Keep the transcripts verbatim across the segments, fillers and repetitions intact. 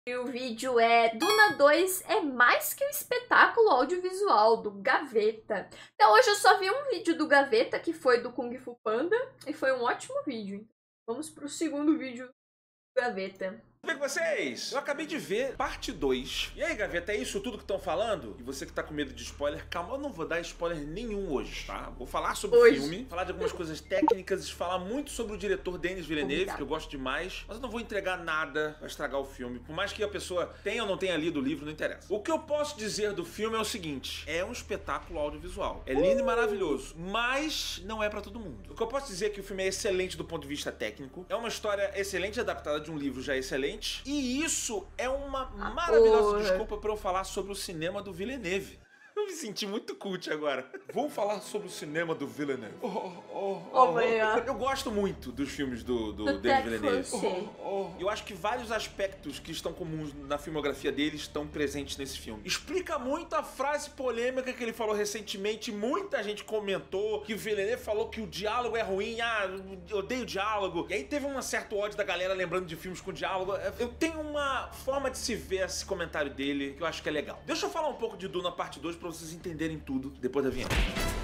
E o vídeo é Duna dois é mais que um espetáculo audiovisual do Gaveta. Então hoje eu só vi um vídeo do Gaveta, que foi do Kung Fu Panda, e foi um ótimo vídeo. Vamos pro segundo vídeo do Gaveta. Tudo bem com vocês? Eu acabei de ver parte dois. E aí, Gaveta, é isso tudo que estão falando? E você que tá com medo de spoiler, calma, eu não vou dar spoiler nenhum hoje, tá? Vou falar sobre Hoje. o filme, falar de algumas coisas técnicas, falar muito sobre o diretor Denis Villeneuve, Obrigada. que eu gosto demais, mas eu não vou entregar nada pra estragar o filme. Por mais que a pessoa tenha ou não tenha lido o livro, não interessa. O que eu posso dizer do filme é o seguinte: é um espetáculo audiovisual. É lindo e maravilhoso, mas não é pra todo mundo. O que eu posso dizer é que o filme é excelente do ponto de vista técnico, é uma história excelente adaptada de um livro já excelente, e isso é uma Ah, maravilhosa porra. desculpa para eu falar sobre o cinema do Villeneuve. Eu me senti muito cult agora. Vamos falar sobre o cinema do Villeneuve. Oh, oh, oh, Oh, man. Eu gosto muito dos filmes do, do Do Denis Ted Villeneuve. Francis. Oh, oh. Eu acho que vários aspectos que estão comuns na filmografia dele estão presentes nesse filme. Explica muito a frase polêmica que ele falou recentemente. Muita gente comentou que o Villeneuve falou que o diálogo é ruim. Ah, eu odeio diálogo. E aí teve um certo ódio da galera lembrando de filmes com diálogo. Eu tenho uma forma de se ver esse comentário dele que eu acho que é legal. Deixa eu falar um pouco de Duna parte dois pra vocês entenderem tudo depois da vinheta.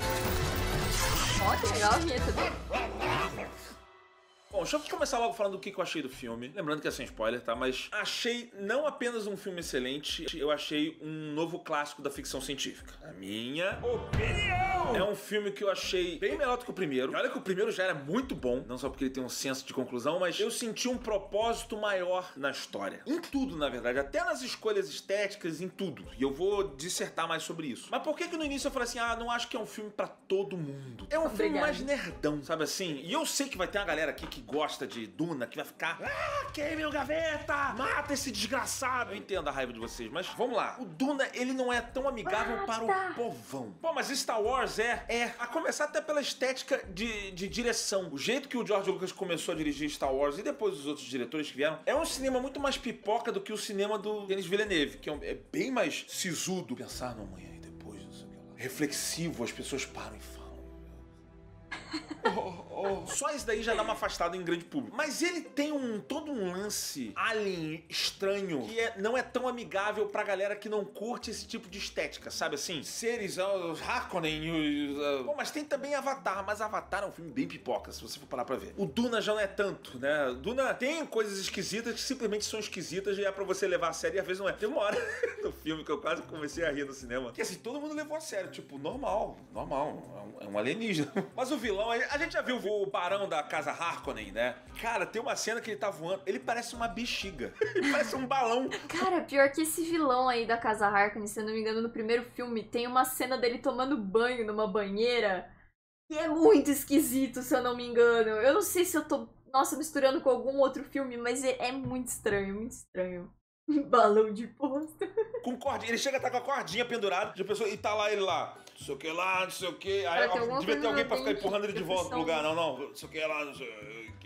Ó, que legal a vinheta dele. Bom, deixa eu começar logo falando do que eu achei do filme. Lembrando que é sem spoiler, tá? Mas achei não apenas um filme excelente, eu achei um novo clássico da ficção científica. A minha opinião! É um filme que eu achei bem melhor do que o primeiro. E olha que o primeiro já era muito bom, não só porque ele tem um senso de conclusão, mas eu senti um propósito maior na história. Em tudo, na verdade. Até nas escolhas estéticas, em tudo. E eu vou dissertar mais sobre isso. Mas por que que no início eu falei assim, ah, não acho que é um filme pra todo mundo? É um filme Obrigada. mais nerdão, sabe assim? E eu sei que vai ter uma galera aqui que gosta de Duna, que vai ficar, ah, queime o Gaveta, mata esse desgraçado. Eu entendo a raiva de vocês, mas vamos lá. O Duna, ele não é tão amigável para o povão. Pô, mas Star Wars é, é. A começar até pela estética de, de direção. O jeito que o George Lucas começou a dirigir Star Wars e depois os outros diretores que vieram, é um cinema muito mais pipoca do que o cinema do Denis Villeneuve, que é, um- é bem mais sisudo. Pensar no amanhã e depois, não sei o que lá. Reflexivo, as pessoas param e falam. Oh, oh. Só isso daí já dá uma afastada em grande público. Mas ele tem um todo um lance alien estranho que é, não é tão amigável pra galera que não curte esse tipo de estética, sabe assim? Seres, ah, os Harkonnen, os... ah, Bom, mas tem também Avatar, mas Avatar é um filme bem pipoca, se você for parar pra ver. O Duna já não é tanto, né? Duna tem coisas esquisitas que simplesmente são esquisitas e é pra você levar a sério e às vezes não é. Tem uma hora no filme que eu quase comecei a rir no cinema, que assim, todo mundo levou a sério, tipo, normal, normal, é um, é um alienígena. Mas o vilão, a gente já viu o barão da casa Harkonnen, né? Cara, tem uma cena que ele tá voando, ele parece uma bexiga, ele parece um balão. Cara, pior que esse vilão aí da Casa Harkonnen, se eu não me engano, no primeiro filme, tem uma cena dele tomando banho numa banheira. E é muito esquisito, se eu não me engano. Eu não sei se eu tô, nossa, misturando com algum outro filme, mas é, é muito estranho, muito estranho. Balão de posta. Com cordinha, ele chega a estar com a cordinha pendurada de pessoa e tá lá ele lá, não sei o que lá, não sei o que. Aí Cara, tem ó, alguma devia ter coisa alguém pra ficar bem empurrando ele de volta pro impressão. lugar. Não, não, não sei o que lá, não sei.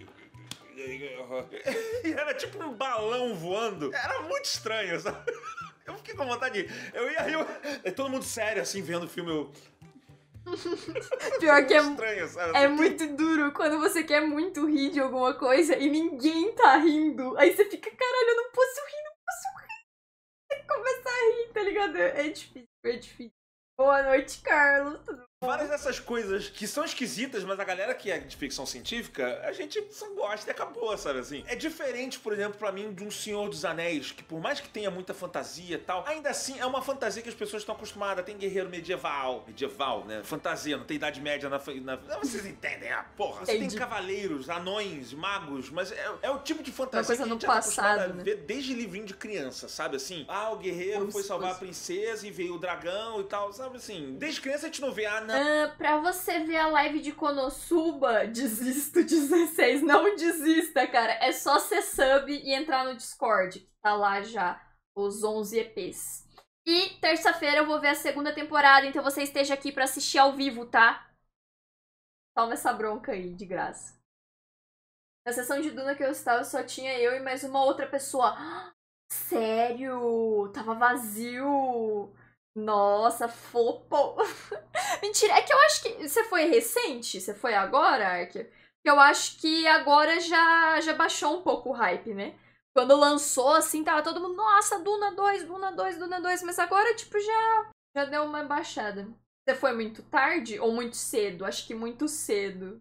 E era tipo um balão voando. Era muito estranho, sabe? Eu fiquei com vontade de. Eu ia rir. eu- Todo mundo sério assim vendo o filme. Eu... Pior que é, estranho, sabe? é muito duro quando você quer muito rir de alguma coisa e ninguém tá rindo. Aí você fica, caralho, eu não posso rir, não posso rir. Você começa a rir, tá ligado? É difícil, é difícil. Boa noite, Carlos. Tudo bom? Várias dessas coisas que são esquisitas, mas a galera que é de ficção científica, a gente só gosta e acabou, sabe assim? É diferente, por exemplo, pra mim, de um Senhor dos Anéis, que por mais que tenha muita fantasia e tal, ainda assim é uma fantasia que as pessoas estão acostumadas. Tem guerreiro medieval, medieval, né? Fantasia, não tem Idade Média na... na... Vocês entendem, ah, porra. Você Entendi. tem cavaleiros, anões, magos, mas é, é o tipo de fantasia coisa que a no gente já tá acostumado passado, a né? ver desde livrinho de criança, sabe assim? Ah, o guerreiro Os- foi salvar os- a princesa e veio o dragão e tal, sabe assim? Desde criança a gente não vê, ah, não. Ah, pra você ver a live de Konosuba, desisto dezesseis, não desista, cara. É só ser sub e entrar no Discord, que tá lá já os onze E Ps. E terça-feira eu vou ver a segunda temporada, então você esteja aqui pra assistir ao vivo, tá? Toma essa bronca aí, de graça. Na sessão de Duna que eu estava, só tinha eu e mais uma outra pessoa. Ah, sério? Tava vazio? Nossa, flopou. Mentira, é que eu acho que... Você foi recente? Você foi agora, Ark? Eu acho que agora já, já baixou um pouco o hype, né? Quando lançou, assim, tava todo mundo, nossa, Duna dois, Duna dois, Duna dois. Mas agora, tipo, já, já deu uma baixada. Você foi muito tarde ou muito cedo? Acho que muito cedo.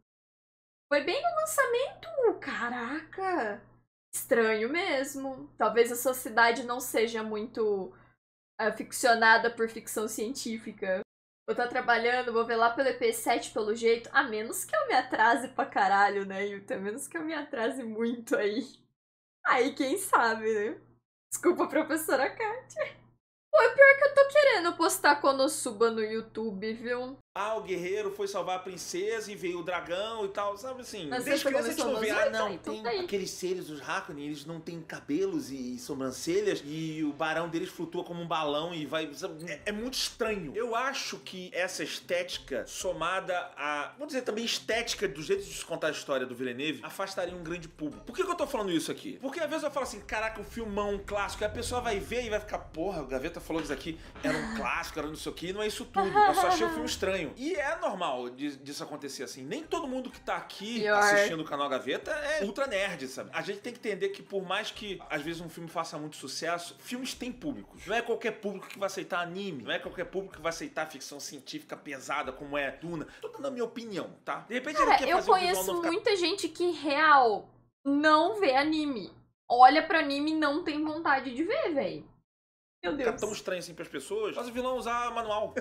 Foi bem no lançamento? Caraca! Estranho mesmo. Talvez a sociedade não seja muito uh, ficcionada por ficção científica. Vou estar trabalhando, vou ver lá pelo E P sete pelo jeito. A menos que eu me atrase pra caralho, né, Yuta? A menos que eu me atrase muito aí. Aí, quem sabe, né? Desculpa, professora Kátia. Pô, é pior que eu tô querendo postar Konosuba no YouTube, viu? Ah, o guerreiro foi salvar a princesa e veio o dragão e tal, sabe assim? Mas Desde criança a gente não vê, ah, não, então tem tá aí. aqueles seres, os Hakonin, eles não têm cabelos e sobrancelhas e o barão deles flutua como um balão e vai... É, é muito estranho. Eu acho que essa estética, somada a, vamos dizer também estética do jeito de se contar a história do Villeneuve, afastaria um grande público. Por que que eu tô falando isso aqui? Porque às vezes eu falo assim, caraca, um filmão, um clássico, e a pessoa vai ver e vai ficar, porra, o Gaveta falou que isso aqui era um clássico, era não sei o que, não é isso tudo. Eu só achei o filme estranho. E é normal disso acontecer assim. Nem todo mundo que tá aqui Pior. assistindo o canal Gaveta é ultra nerd, sabe? A gente tem que entender que por mais que às vezes um filme faça muito sucesso, filmes têm públicos. Não é qualquer público que vai aceitar anime, não é qualquer público que vai aceitar ficção científica pesada como é Duna. Tô dando a minha opinião, tá? De repente Cara, ele quer eu fazer conheço um visual não ficar... muita gente que, real, não vê anime. Olha pra anime e não tem vontade de ver, velho. Meu Deus. Fica tão estranho assim pras pessoas, faz o vilão usar manual.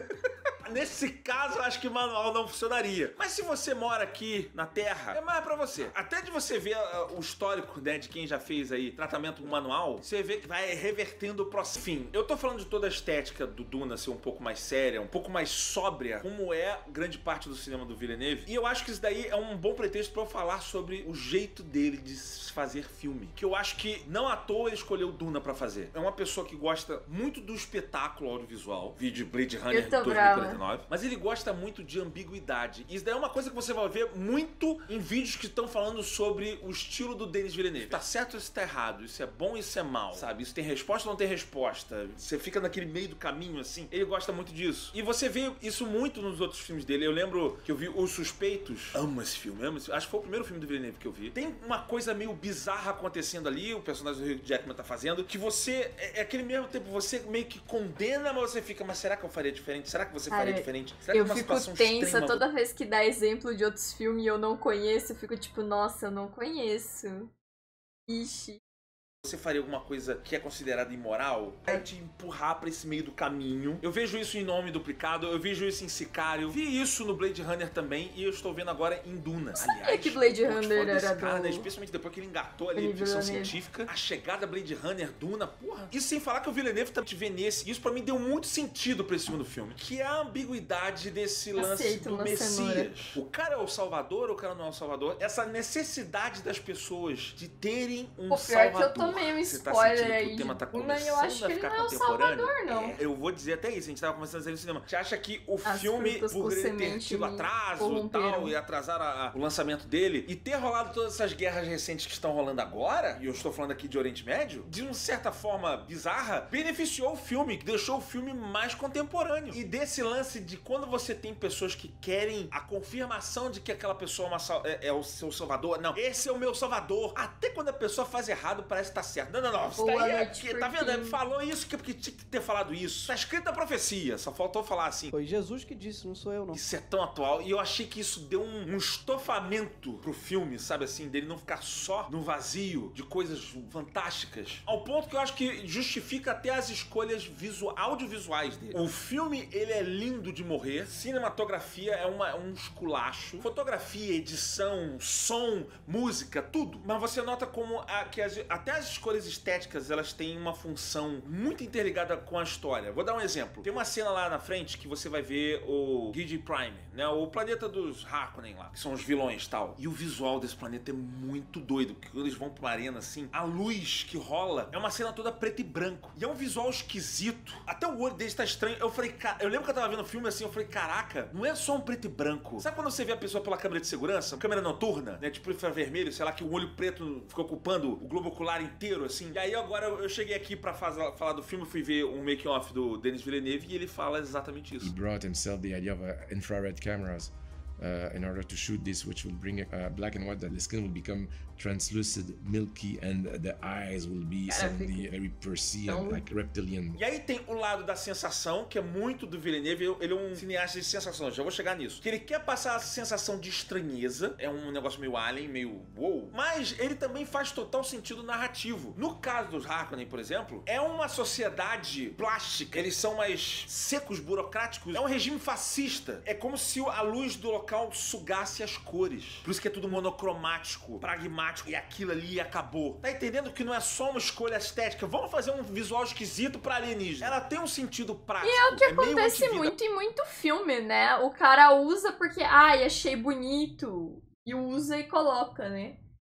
Nesse caso, eu acho que manual não funcionaria. Mas se você mora aqui na Terra, é mais pra você. Até de você ver uh, o histórico, né, de quem já fez aí tratamento com manual, você vê que vai revertendo o processo. Enfim, eu tô falando de toda a estética do Duna ser um pouco mais séria, um pouco mais sóbria, como é grande parte do cinema do Villeneuve. E eu acho que isso daí é um bom pretexto pra eu falar sobre o jeito dele de fazer filme. Que eu acho que não à toa ele escolheu Duna pra fazer. É uma pessoa que gosta muito do espetáculo audiovisual, vídeo Blade Runner dois mil e quarenta e nove, mas ele gosta muito de ambiguidade. Isso daí é uma coisa que você vai ver muito em vídeos que estão falando sobre o estilo do Denis Villeneuve. Tá certo ou isso tá errado? Isso é bom ou isso é mal? Sabe? Isso tem resposta ou não tem resposta? Você fica naquele meio do caminho, assim. Ele gosta muito disso. E você vê isso muito nos outros filmes dele. Eu lembro que eu vi Os Suspeitos. Amo esse filme, amo esse filme. Acho que foi o primeiro filme do Villeneuve que eu vi. Tem uma coisa meio bizarra acontecendo ali, o personagem do Hugh Jackman tá fazendo, que você, é, é aquele mesmo tempo, você meio que condena, mas você fica, mas será que eu faria diferente? Será que você Cara, faria diferente? Será eu que é uma fico situação tensa extrema? toda vez que dá exemplo de outros filmes e eu não conheço, eu fico tipo, nossa, eu não conheço. Ixi. Você faria alguma coisa que é considerada imoral? É te empurrar pra esse meio do caminho. Eu vejo isso em Nome Duplicado, eu vejo isso em Sicário, eu vi isso no Blade Runner também e eu estou vendo agora em Duna. Sabia Aliás, que Blade o Runner desse era cara, do... né? Especialmente depois que ele engatou ali a Denis ficção Villeneuve. científica, a chegada Blade Runner, Duna, porra. Isso sem falar que o Villeneuve também te vê nesse. Isso pra mim deu muito sentido pra esse segundo filme, que é a ambiguidade desse lance Aceito do uma Messias. cenoura. O cara é o Salvador ou o cara não é o Salvador? Essa necessidade das pessoas de terem um Pô, pior Salvador. que eu tomei um Você tá spoiler sentindo que aí o tema de tá Duna começando e eu acho a que ele ficar não é o contemporâneo? Salvador, não. É, eu vou dizer até isso, a gente tava começando a dizer no cinema. Você acha que o As filme, frutas por com ele ter semente tido me atraso e corromperam. tal, e atrasar a- a- o lançamento dele, e ter rolado todas essas guerras recentes que estão rolando agora, e eu estou falando aqui de Oriente Médio, de uma certa forma bizarra, beneficiou o filme, que deixou o filme mais contemporâneo. E desse lance de quando você tem pessoas que querem a confirmação de que aquela pessoa é, uma sal- é- é o seu salvador, não, esse é o meu salvador. Até quando a pessoa faz errado, parece que tá certo. Não, não, não, isso Boa daí é noite, porque, tá vendo? Porquinho. Ele falou isso que é porque tinha que ter falado isso. Tá escrito na profecia, só faltou falar assim. Foi Jesus que disse, não sou eu, não. Isso é tão atual. E eu achei que isso deu um, um estofamento pro filme, sabe assim? Dele não ficar só no vazio de coisas fantásticas. Ao ponto que eu acho que justifica até as escolhas visual, audiovisuais dele. O filme, ele é lindo de morrer. Cinematografia é uma, um esculacho. Fotografia, edição, som, música, tudo. Mas você nota como a, que as, até as escolhas estéticas, elas têm uma função muito interligada com a história. Vou dar um exemplo. Tem uma cena lá na frente que você vai ver o Gigi Prime, né? O planeta dos Harkonnen lá, que são os vilões e tal. E o visual desse planeta é muito doido, porque quando eles vão pra uma arena assim, a luz que rola é uma cena toda preto e branco. E é um visual esquisito. Até o olho deles tá estranho. Eu falei, cara, eu lembro que eu tava vendo o filme assim, eu falei, caraca, não é só um preto e branco. Sabe quando você vê a pessoa pela câmera de segurança, câmera noturna, né? Tipo infravermelho, sei lá, que o olho preto ficou ocupando o globo ocular inteiro, assim. E aí agora eu cheguei aqui pra fazer, falar do filme, fui ver um making-off do Denis Villeneuve e ele fala exatamente He isso. brought himself the idea of uh, infrared cameras uh, in order to shoot this, which will bring a black and white, that the skin will become translucid, milky, and the eyes will be suddenly very Persean, like reptilian. E aí tem o lado da sensação, que é muito do Villeneuve. Ele é um cineasta de sensação, já vou chegar nisso. Que ele quer passar a sensação de estranheza, é um negócio meio alien, meio wow, mas ele também faz total sentido narrativo. No caso dos Harkonnen, por exemplo, é uma sociedade plástica, eles são mais secos, burocráticos, é um regime fascista. É como se a luz do local sugasse as cores. Por isso que é tudo monocromático, pragmático, e aquilo ali acabou. Tá entendendo que não é só uma escolha estética? Vamos fazer um visual esquisito pra alienígena. Ela tem um sentido prático. E é o que é acontece muito em muito filme, né? O cara usa porque, ai, achei bonito. E usa e coloca, né?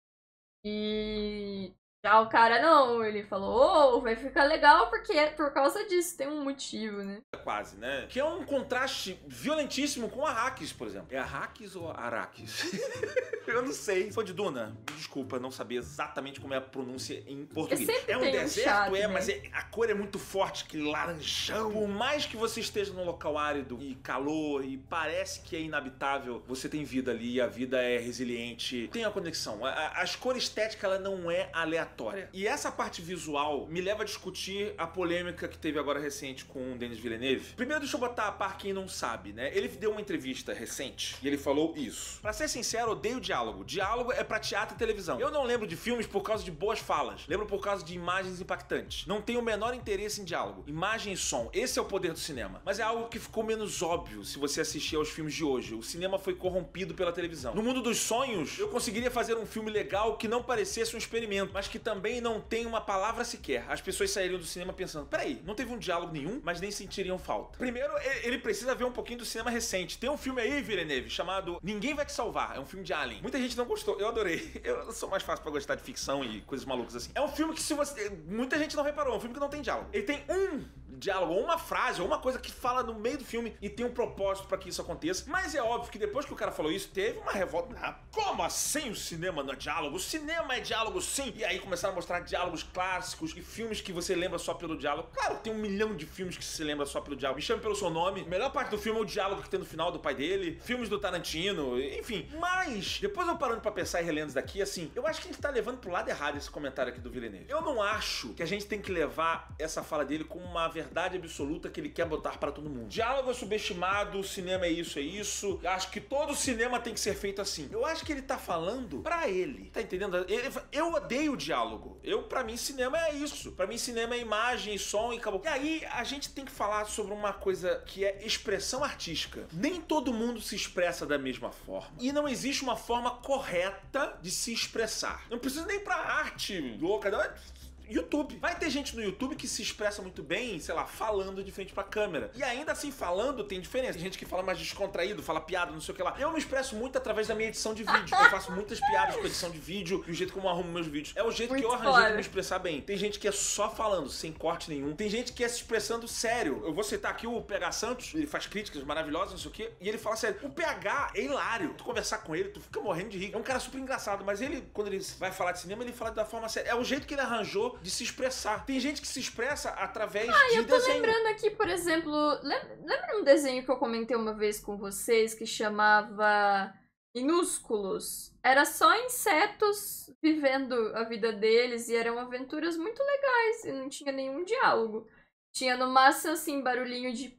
E já o cara não, ele falou, oh, vai ficar legal porque é por causa disso, tem um motivo, né? Quase, né? Que é um contraste violentíssimo com Arrakis, por exemplo. É Arrakis ou Arrakis? Eu não sei. Se for de Duna, me desculpa, não saber exatamente como é a pronúncia em português. É um tem deserto, um chato, é, né? mas é, a cor é muito forte, aquele laranjão. Por mais que você esteja num local árido e calor e parece que é inabitável, você tem vida ali, a vida é resiliente, tem a conexão. A, a, a escolha estética, ela não é aleatória. E essa parte visual me leva a discutir a polêmica que teve agora recente com o Denis Villeneuve. Primeiro, deixa eu botar a par quem não sabe, né? Ele deu uma entrevista recente e ele falou isso. Pra ser sincero, eu odeio diálogo. Diálogo é pra teatro e televisão. Eu não lembro de filmes por causa de boas falas. Lembro por causa de imagens impactantes. Não tenho o menor interesse em diálogo. Imagem e som. Esse é o poder do cinema. Mas é algo que ficou menos óbvio se você assistir aos filmes de hoje. O cinema foi corrompido pela televisão. No mundo dos sonhos, eu conseguiria fazer um filme legal que não parecesse um experimento, mas que também não tem uma palavra sequer. As pessoas sairiam do cinema pensando, peraí, não teve um diálogo nenhum, mas nem sentiriam falta. Primeiro, ele precisa ver um pouquinho do cinema recente. Tem um filme aí, Villeneuve, chamado Ninguém Vai Te Salvar. É um filme de Alien. Muita gente não gostou. Eu adorei. Eu sou mais fácil pra gostar de ficção e coisas malucas assim. É um filme que se você... muita gente não reparou. É um filme que não tem diálogo. Ele tem um diálogo, ou uma frase, ou uma coisa que fala no meio do filme e tem um propósito pra que isso aconteça. Mas é óbvio que depois que o cara falou isso, teve uma revolta. Ah, como assim o cinema não é diálogo? O cinema é diálogo sim! E aí começaram a mostrar diálogos clássicos e filmes que você lembra só pelo diálogo. Claro, tem um milhão de filmes que se lembra só pelo diálogo. Me Chame Pelo Seu Nome. A melhor parte do filme é o diálogo que tem no final do pai dele. Filmes do Tarantino, enfim. Mas, depois eu parando pra pensar e relendo isso daqui, assim, eu acho que a gente tá levando pro lado errado esse comentário aqui do Villeneuve. Eu não acho que a gente tem que levar essa fala dele como uma verdade absoluta que ele quer botar pra todo mundo. Diálogo é subestimado, cinema é isso, é isso. Eu acho que todo cinema tem que ser feito assim. Eu acho que ele tá falando pra ele. Tá entendendo? Ele, eu odeio o diálogo. Eu, pra mim, cinema é isso. Pra mim, cinema é imagem, som e acabou. E aí, a gente tem que falar sobre uma coisa que é expressão artística. Nem todo mundo se expressa da mesma forma. E não existe uma forma correta de se expressar. Não precisa nem pra arte louca, não é... YouTube. Vai ter gente no YouTube que se expressa muito bem, sei lá, falando de frente pra câmera. E ainda assim, falando, tem diferença. Tem gente que fala mais descontraído, fala piada, não sei o que lá. Eu me expresso muito através da minha edição de vídeo. Eu faço muitas piadas com edição de vídeo e o jeito como eu arrumo meus vídeos. É o jeito Muito que eu arranjei foda. de me expressar bem. Tem gente que é só falando, sem corte nenhum. Tem gente que é se expressando sério. Eu vou citar aqui o P H Santos, ele faz críticas maravilhosas, não sei o que, e ele fala sério. O P H é hilário. Tu conversar com ele, tu fica morrendo de rir. É um cara super engraçado, mas ele, quando ele vai falar de cinema, ele fala da forma séria. É o jeito que ele arranjou de se expressar. Tem gente que se expressa através Ah, de eu tô desenho. lembrando aqui, por exemplo, lembra, lembra um desenho que eu comentei uma vez com vocês que chamava Minúsculos? Era só insetos vivendo a vida deles e eram aventuras muito legais e não tinha nenhum diálogo. Tinha no máximo, assim, barulhinho de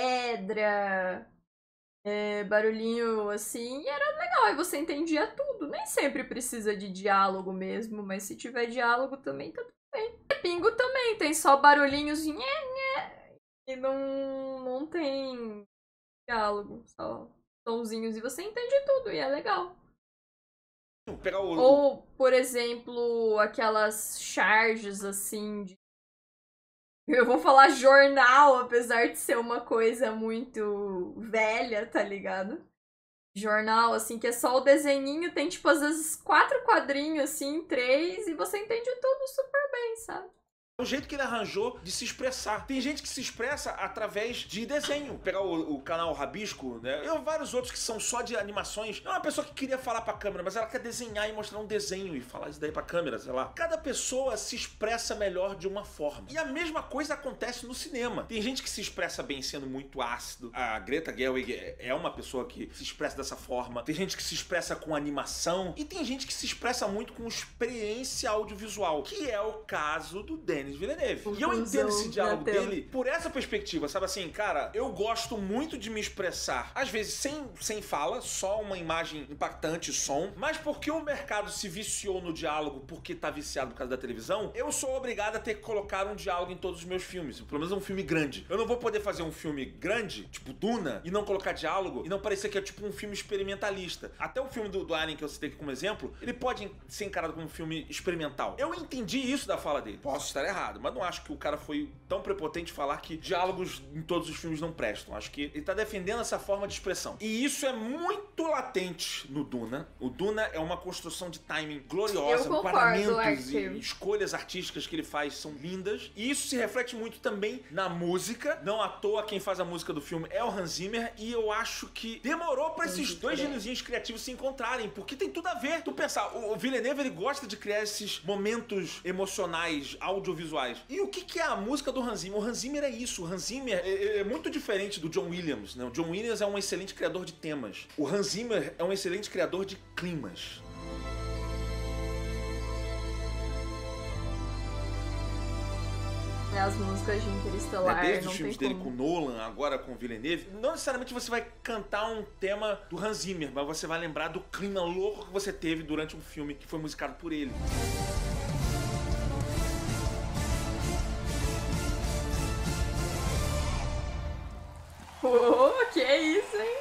pedra, é, barulhinho assim, e era legal, e você entendia tudo. Nem sempre precisa de diálogo mesmo, mas se tiver diálogo também tá tudo bem. Pingo também, tem só barulhinhos nhé, nhé, e não, não tem diálogo, só sonzinhos, e você entende tudo, e é legal. Pegar o... Ou, por exemplo, aquelas charges assim de... Eu vou falar jornal, apesar de ser uma coisa muito velha, tá ligado? Jornal, assim, que é só o desenhinho, tem tipo às vezes quatro quadrinhos, assim, três, e você entende tudo super bem, sabe? o jeito que ele arranjou de se expressar. Tem gente que se expressa através de desenho. Pegar o, o canal Rabisco, né? E vários outros que são só de animações. Não é uma pessoa que queria falar pra câmera, mas ela quer desenhar e mostrar um desenho e falar isso daí pra câmera, sei lá. Cada pessoa se expressa melhor de uma forma. E a mesma coisa acontece no cinema. Tem gente que se expressa bem sendo muito ácido. A Greta Gerwig é uma pessoa que se expressa dessa forma. Tem gente que se expressa com animação. E tem gente que se expressa muito com experiência audiovisual, que é o caso do Denis Villeneuve. E eu entendo esse diálogo dele por essa perspectiva, sabe assim, cara, eu gosto muito de me expressar, às vezes sem, sem fala, só uma imagem impactante, som, mas porque o mercado se viciou no diálogo porque tá viciado por causa da televisão, eu sou obrigado a ter que colocar um diálogo em todos os meus filmes, pelo menos um filme grande. Eu não vou poder fazer um filme grande, tipo Duna, e não colocar diálogo, e não parecer que é tipo um filme experimentalista. Até o filme do, do Alien que eu citei aqui como exemplo, ele pode ser encarado como um filme experimental. Eu entendi isso da fala dele. Posso estar errado, mas não acho que o cara foi tão prepotente falar que diálogos em todos os filmes não prestam. Acho que ele tá defendendo essa forma de expressão. E isso é muito latente no Duna. O Duna é uma construção de timing gloriosa, enquadramentos e escolhas artísticas que ele faz são lindas. E isso se reflete muito também na música. Não à toa quem faz a música do filme é o Hans Zimmer, e eu acho que demorou pra esses dois gênios criativos se encontrarem, porque tem tudo a ver. Tu pensar, o Villeneuve, ele gosta de criar esses momentos emocionais, audiovisuais. E o que que é a música do Hans Zimmer? O Hans Zimmer é isso. O Hans Zimmer é, é muito diferente do John Williams, né? O John Williams é um excelente criador de temas. O Hans Zimmer é um excelente criador de climas. As músicas de Interestelar, é, desde não os filmes tem dele como. com Nolan, agora com Villeneuve, não necessariamente você vai cantar um tema do Hans Zimmer, mas você vai lembrar do clima louco que você teve durante um filme que foi musicado por ele. Oh, que isso, hein?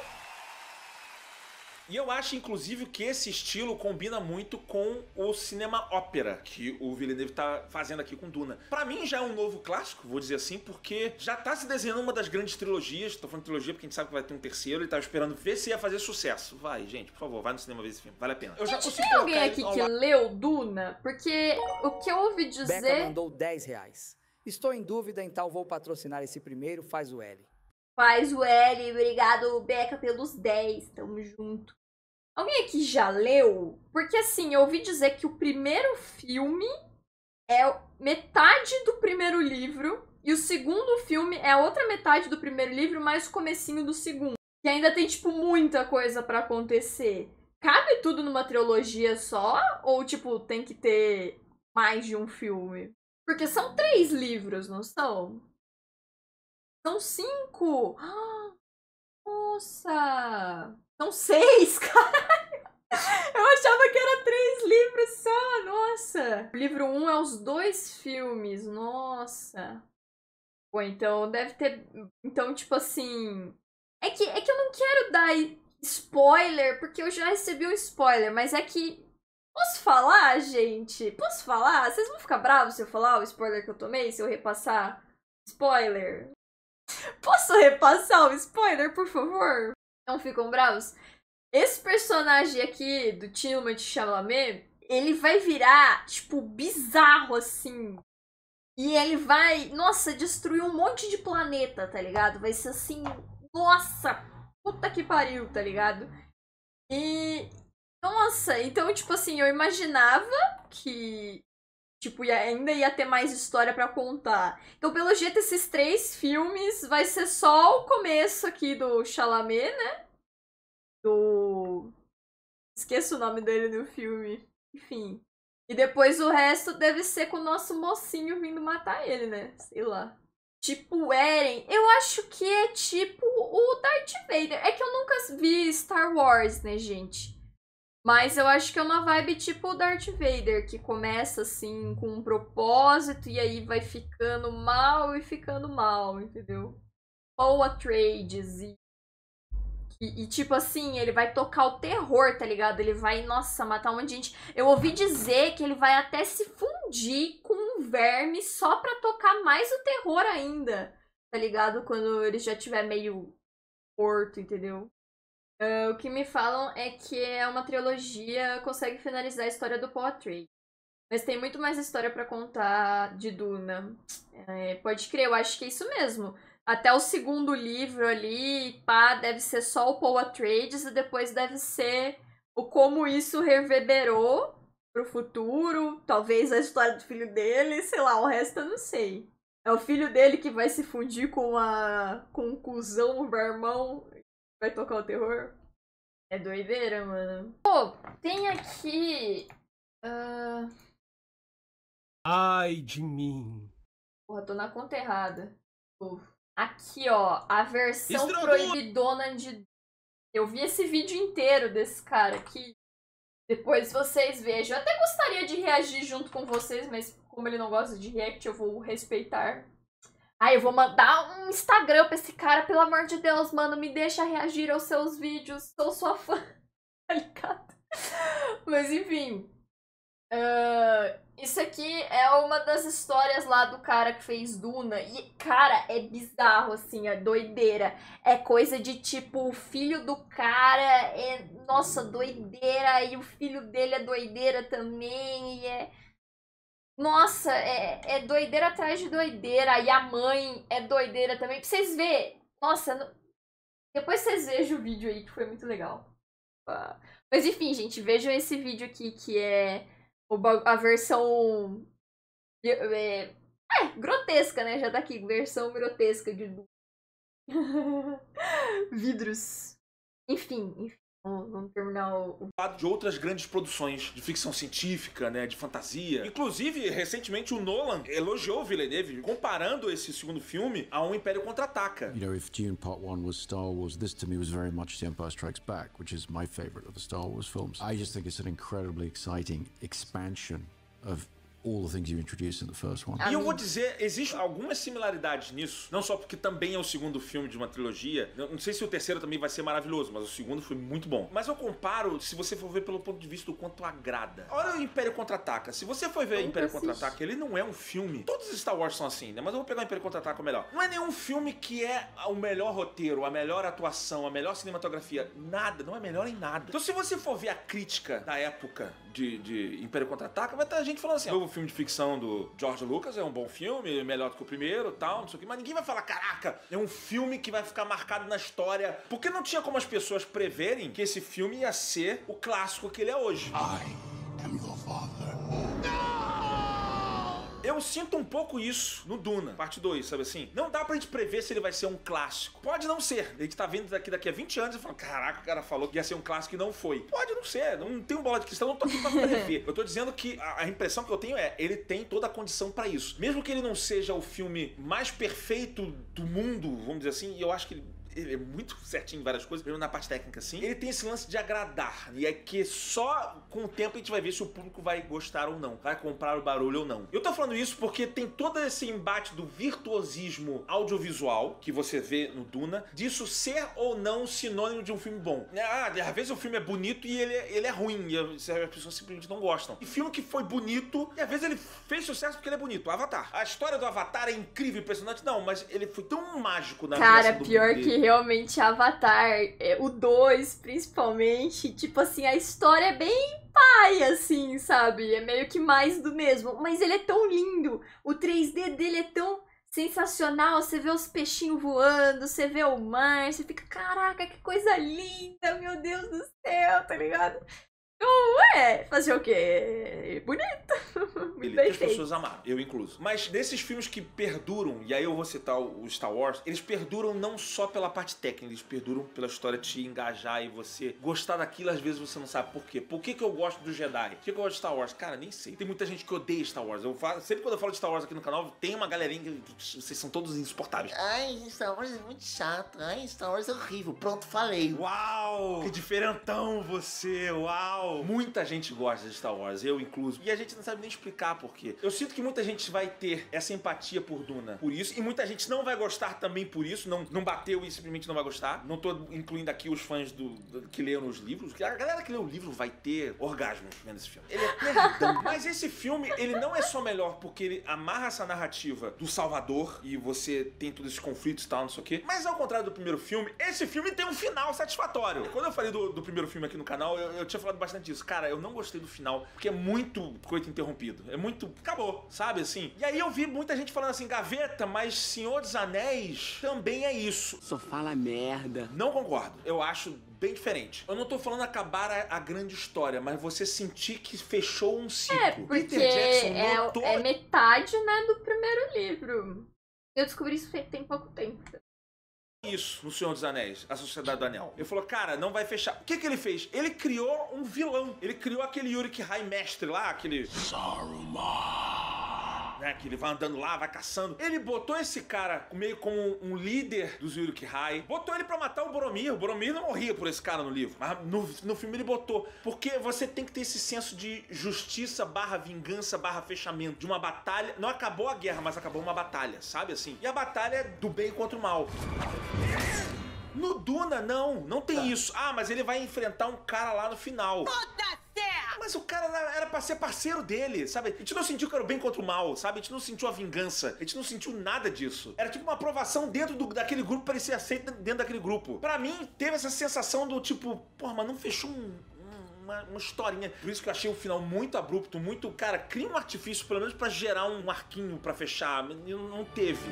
E eu acho, inclusive, que esse estilo combina muito com o cinema ópera que o Villeneuve tá fazendo aqui com Duna. Pra mim já é um novo clássico, vou dizer assim, porque já tá se desenhando uma das grandes trilogias. Tô falando de trilogia porque a gente sabe que vai ter um terceiro e tava esperando ver se ia fazer sucesso. Vai, gente, por favor, vai no cinema ver esse filme, vale a pena. Eu já gente, tem alguém aqui que leu Duna? Porque o que eu ouvi dizer... Beca mandou dez reais. Estou em dúvida, então vou patrocinar esse primeiro, faz o L. Faz o L, obrigado, Beca, pelos dez, tamo junto. Alguém aqui já leu? Porque assim, eu ouvi dizer que o primeiro filme é metade do primeiro livro e o segundo filme é a outra metade do primeiro livro, mais o comecinho do segundo. E ainda tem, tipo, muita coisa pra acontecer. Cabe tudo numa trilogia só? Ou, tipo, tem que ter mais de um filme? Porque são três livros, não são? São cinco! Ah, nossa! São seis, caralho! Eu achava que era três livros só, nossa! O livro um é os dois filmes, nossa! Pô, então deve ter... Então, tipo assim... É que, é que eu não quero dar spoiler, porque eu já recebi um spoiler, mas é que... Posso falar, gente? Posso falar? Vocês vão ficar bravos se eu falar o spoiler que eu tomei? Se eu repassar spoiler? Posso repassar o spoiler, por favor? Não ficam bravos? Esse personagem aqui, do Timothée Chalamet, ele vai virar, tipo, bizarro, assim. E ele vai, nossa, destruir um monte de planeta, tá ligado? Vai ser assim, nossa, puta que pariu, tá ligado? E, nossa, então, tipo assim, eu imaginava que... Tipo, ainda ia ter mais história pra contar. Então, pelo jeito, esses três filmes vai ser só o começo aqui do Chalamet, né? Do... Esqueço o nome dele no filme. Enfim. E depois o resto deve ser com o nosso mocinho vindo matar ele, né? Sei lá. Tipo Eren. Eu acho que é tipo o Darth Vader. É que eu nunca vi Star Wars, né, gente? Mas eu acho que é uma vibe tipo o Darth Vader, que começa assim com um propósito e aí vai ficando mal e ficando mal, entendeu? Ou Atreides e, e, e tipo assim, ele vai tocar o terror, tá ligado? Ele vai, nossa, matar um monte de gente. Eu ouvi dizer que ele vai até se fundir com um verme só pra tocar mais o terror ainda, tá ligado? Quando ele já tiver meio morto, entendeu? Uh, o que me falam é que é uma trilogia consegue finalizar a história do Paul Atreides. Mas tem muito mais história pra contar de Duna. É, pode crer, eu acho que é isso mesmo. Até o segundo livro ali, pá, deve ser só o Paul Atreides e depois deve ser o como isso reverberou pro futuro, talvez a história do filho dele, sei lá, o resto eu não sei. É o filho dele que vai se fundir com a com o cuzão, o irmão, vai tocar o terror. É doideira, mano. Pô, tem aqui... Uh... Ai de mim. Porra, tô na conta errada. Uf. Aqui, ó, a versão Estragou. proibidona de... Eu vi esse vídeo inteiro desse cara aqui. Depois vocês vejam. Eu até gostaria de reagir junto com vocês, mas como ele não gosta de react, eu vou respeitar. Ah, eu vou mandar um Instagram pra esse cara, pelo amor de Deus, mano. Me deixa reagir aos seus vídeos. Sou sua fã. Tá ligado? Mas enfim... Uh, isso aqui é uma das histórias lá do cara que fez Duna. E, cara, é bizarro, assim, é doideira. É coisa de, tipo, o filho do cara é, nossa, doideira. E o filho dele é doideira também. E é... Nossa, é, é doideira atrás de doideira. E a mãe é doideira também. Pra vocês verem. Nossa, não... depois vocês vejam o vídeo aí, que foi muito legal. Uh, mas, enfim, gente, vejam esse vídeo aqui, que é... a versão é, é, grotesca, né? Já tá aqui, versão grotesca de vidros. Enfim, enfim, vamos terminar o... de outras grandes produções de ficção científica, né, de fantasia. Inclusive, recentemente o Nolan elogiou o Villeneuve, comparando esse segundo filme a um Império Contra-Ataca. You know, if Dune Part one was Star Wars, this to me was very much The Empire Strikes Back, which is my favorite of the Star Wars films. I just think it's an incredibly exciting expansion of all the things you introduced in the first one. E eu vou dizer, existem algumas similaridades nisso, não só porque também é o segundo filme de uma trilogia, não sei se o terceiro também vai ser maravilhoso, mas o segundo foi muito bom. Mas eu comparo, se você for ver pelo ponto de vista do quanto agrada. Olha o Império Contra-Ataca, se você for ver o Império Contra-Ataca, ele não é um filme, todos os Star Wars são assim, né, mas eu vou pegar o Império Contra-Ataca melhor. Não é nenhum filme que é o melhor roteiro, a melhor atuação, a melhor cinematografia, nada, não é melhor em nada. Então se você for ver a crítica da época de, de Império Contra-Ataca, vai ter gente falando assim, novo filme de ficção do George Lucas, é um bom filme, melhor do que o primeiro, tal, não sei o que, mas ninguém vai falar, caraca, é um filme que vai ficar marcado na história, porque não tinha como as pessoas preverem que esse filme ia ser o clássico que ele é hoje. I am your father. Eu sinto um pouco isso no Duna, parte dois, sabe assim? Não dá pra gente prever se ele vai ser um clássico. Pode não ser. A gente tá vendo daqui, daqui a vinte anos e fala, caraca, o cara falou que ia ser um clássico e não foi. Pode não ser, não tenho bola de cristal, não tô aqui pra prever. Eu tô dizendo que a, a impressão que eu tenho é, ele tem toda a condição pra isso. Mesmo que ele não seja o filme mais perfeito do mundo, vamos dizer assim, e eu acho que ele... ele é muito certinho em várias coisas, mesmo na parte técnica assim. Ele tem esse lance de agradar. E é que só com o tempo a gente vai ver se o público vai gostar ou não. Vai comprar o barulho ou não. Eu tô falando isso porque tem todo esse embate do virtuosismo audiovisual que você vê no Duna, disso ser ou não sinônimo de um filme bom. Ah, às vezes o filme é bonito e ele, ele é ruim. E as pessoas simplesmente não gostam. E filme que foi bonito, e às vezes ele fez sucesso porque ele é bonito. Avatar. A história do Avatar é incrível, impressionante. Não, mas ele foi tão mágico na Cara, pior que realmente Avatar, o dois principalmente, tipo assim, a história é bem pai, assim, sabe? É meio que mais do mesmo, mas ele é tão lindo, o três D dele é tão sensacional, você vê os peixinhos voando, você vê o mar, você fica, caraca, que coisa linda, meu Deus do céu, tá ligado? Ué, fazer o quê? Bonito. Ele, que as pessoas amaram, eu incluso. Mas desses filmes que perduram, e aí eu vou citar o Star Wars, eles perduram não só pela parte técnica, eles perduram pela história te engajar e você gostar daquilo, às vezes você não sabe por quê. Por que que eu gosto do Jedi? Por que que eu gosto de Star Wars? Cara, nem sei. Tem muita gente que odeia Star Wars. Eu falo, sempre quando eu falo de Star Wars aqui no canal, tem uma galerinha que vocês são todos insuportáveis. Ai, Star Wars é muito chato. Ai, Star Wars é horrível. Pronto, falei. Uau! Que diferentão você, uau! Muita gente gosta de Star Wars, eu incluso. E a gente não sabe nem explicar por quê. Eu sinto que muita gente vai ter essa empatia por Duna por isso, e muita gente não vai gostar também por isso, não, não bateu e simplesmente não vai gostar. Não tô incluindo aqui os fãs do, do que leram os livros, que a galera que lê o livro vai ter orgasmos vendo esse filme. Ele é perdão. Mas esse filme, ele não é só melhor porque ele amarra essa narrativa do Salvador e você tem todos esses conflitos e tal, não sei o quê. Mas ao contrário do primeiro filme, esse filme tem um final satisfatório. Quando eu falei do, do primeiro filme aqui no canal, eu, eu tinha falado bastante disso. Cara, eu não gostei do final, porque é muito coito interrompido. É muito... Acabou, sabe, assim? E aí eu vi muita gente falando assim, gaveta, mas Senhor dos Anéis também é isso. Só fala merda. Não concordo. Eu acho bem diferente. Eu não tô falando acabar a, a grande história, mas você sentir que fechou um ciclo. É, porque é, notou... é metade, né, do primeiro livro. Eu descobri isso tem pouco tempo. Isso, no Senhor dos Anéis, a Sociedade do Anel. Ele falou, cara, não vai fechar. O que que ele fez? Ele criou um vilão. Ele criou aquele Uruk-hai mestre lá, aquele... Saruman. Né, que ele vai andando lá, vai caçando. Ele botou esse cara meio como um líder dos Uruk-hai. Botou ele pra matar o Boromir. O Boromir não morria por esse cara no livro. Mas no, no filme ele botou. Porque você tem que ter esse senso de justiça barra vingança barra fechamento. De uma batalha. Não acabou a guerra, mas acabou uma batalha, sabe assim? E a batalha é do bem contra o mal. No Duna, não. Não tem isso. Ah, mas ele vai enfrentar um cara lá no final. Mas o cara era pra ser parceiro dele, sabe? A gente não sentiu que era o bem contra o mal, sabe? A gente não sentiu a vingança. A gente não sentiu nada disso. Era tipo uma aprovação dentro do, daquele grupo pra ele ser aceito dentro daquele grupo. Pra mim, teve essa sensação do tipo... Porra, mas não fechou um... Uma, uma historinha. Por isso que eu achei o final muito abrupto, muito... Cara, cria um artifício, pelo menos pra gerar um arquinho pra fechar. Não, não teve.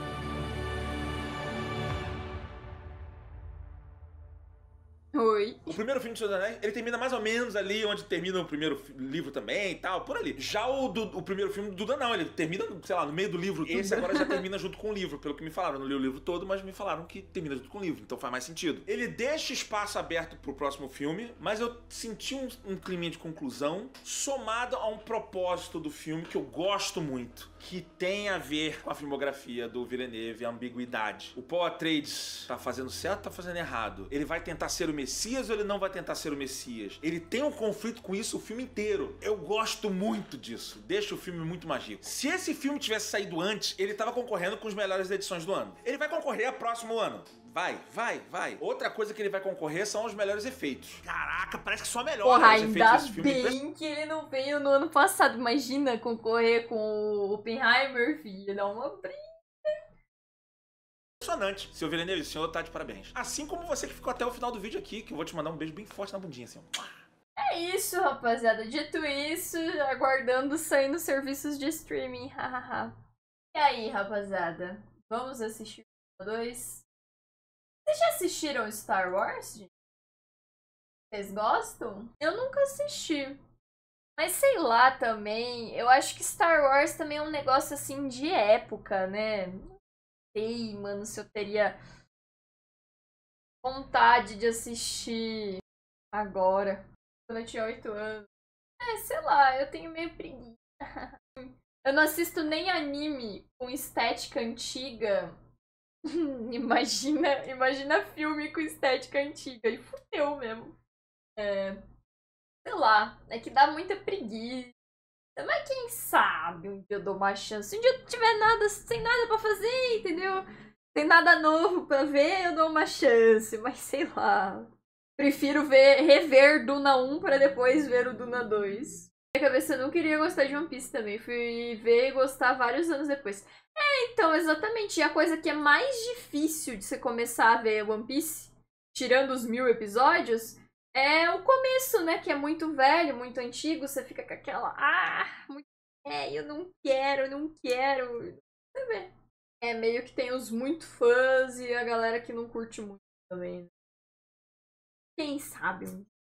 Oi. O primeiro filme de Senhor dos Anéis, ele termina mais ou menos ali onde termina o primeiro livro também e tal, por ali. Já o, do, o primeiro filme do Duda não, ele termina, sei lá, no meio do livro. Esse agora já termina junto com o livro, pelo que me falaram. Eu não li o livro todo, mas me falaram que termina junto com o livro, então faz mais sentido. Ele deixa espaço aberto pro próximo filme, mas eu senti um, um clima de conclusão somado a um propósito do filme que eu gosto muito, que tem a ver com a filmografia do Villeneuve, a ambiguidade. O Paul Atreides tá fazendo certo ou tá fazendo errado? Ele vai tentar ser o Messias ou ele não vai tentar ser o Messias? Ele tem um conflito com isso o filme inteiro. Eu gosto muito disso. Deixa o filme muito mais rico. Se esse filme tivesse saído antes, ele tava concorrendo com as melhores edições do ano. Ele vai concorrer a próximo ano. Vai, vai, vai. Outra coisa que ele vai concorrer são os melhores efeitos. Caraca, parece que só melhor. Porra, ainda bem que ele não veio no ano passado. Imagina concorrer com o Oppenheimer, filho. Dá uma briga. Impressionante. Seu Villeneuve, o senhor tá de parabéns. Assim como você que ficou até o final do vídeo aqui, que eu vou te mandar um beijo bem forte na bundinha, assim. É isso, rapaziada. Dito isso, aguardando sair nos serviços de streaming. Hahaha. E aí, rapaziada? Vamos assistir o dois? Vocês já assistiram Star Wars, gente? Vocês gostam? Eu nunca assisti. Mas sei lá também, eu acho que Star Wars também é um negócio assim de época, né? Não sei, mano, se eu teria vontade de assistir agora, quando eu tinha oito anos. É, sei lá, eu tenho meio preguiça. Eu não assisto nem anime com estética antiga. Imagina, imagina filme com estética antiga. E fudeu mesmo. É, sei lá, é que dá muita preguiça. Mas quem sabe um dia eu dou uma chance. Um dia eu tiver nada, sem nada pra fazer, entendeu? Sem nada novo pra ver, eu dou uma chance. Mas sei lá. Prefiro ver, rever Duna um pra depois ver o Duna dois. Na minha cabeça eu não queria gostar de One Piece também. Fui ver e gostar vários anos depois. É, então, exatamente. E a coisa que é mais difícil de você começar a ver One Piece, tirando os mil episódios, é o começo, né? Que é muito velho, muito antigo. Você fica com aquela... Ah, muito velho, eu não quero, eu não quero. Você vê. É, meio que tem os muito fãs e a galera que não curte muito também. Quem sabe?